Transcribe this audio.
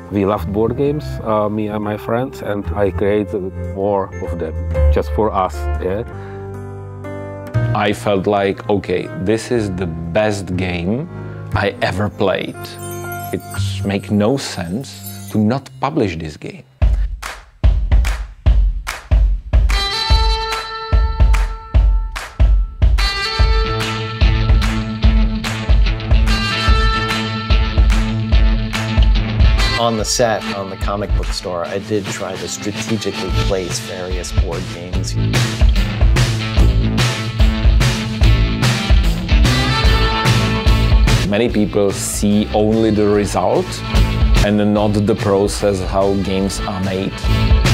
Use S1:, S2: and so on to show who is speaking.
S1: We loved board games, me and my friends, and I created more of them, just for us. Yeah?
S2: I felt like, okay, this is the best game I ever played. It makes no sense to not publish this game.
S3: On the set, on the comic book store, I did try to strategically place various board games.
S2: Many people see only the result and not the process how games are made.